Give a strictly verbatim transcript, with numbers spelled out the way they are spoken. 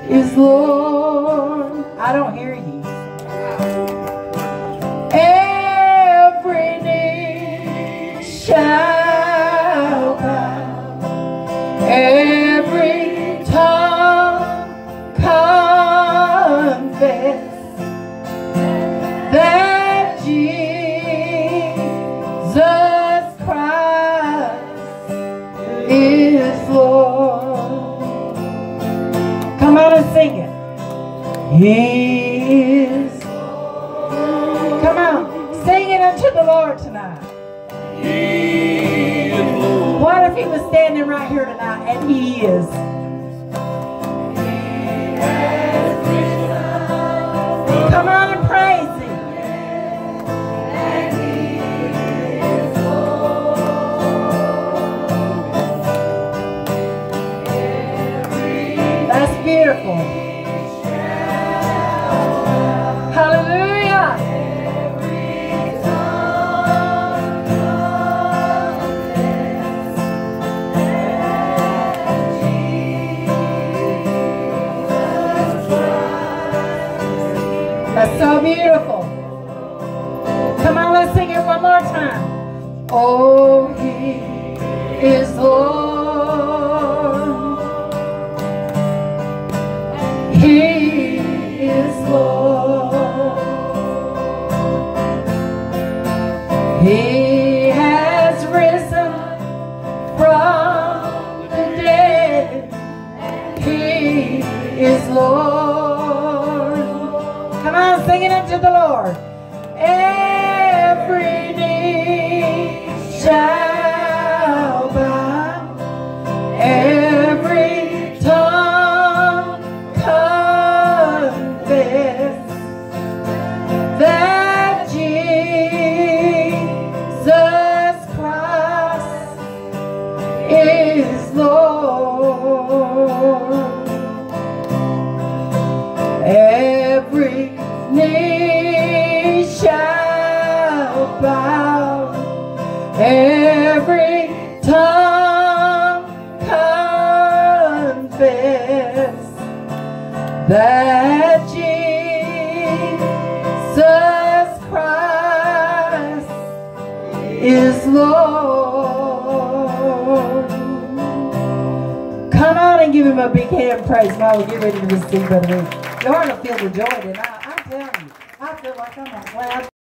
is Lord. I don't hear you. Every knee shall bow, every tongue confess that Jesus Christ is Lord. Come on and sing it. He is. Come on, sing it unto the Lord tonight. He is Lord. What if he was standing right here tonight and he is? Come on and praise him. That's beautiful. Hallelujah. That's so beautiful. Come on, let's sing it one more time. Oh, he is Lord. He is Lord. He has risen from the dead. He is Lord. Come on, sing it unto the Lord. Every knee shall bow, every tongue confess that Jesus Christ is Lord. Every knee shall bow, every tongue confess that Jesus Christ is Lord. Come on and give him a big hand praise while we get ready to receive Brother Lee. Your heart will feel the joy tonight. I'm telling you, I feel like I'm on cloud.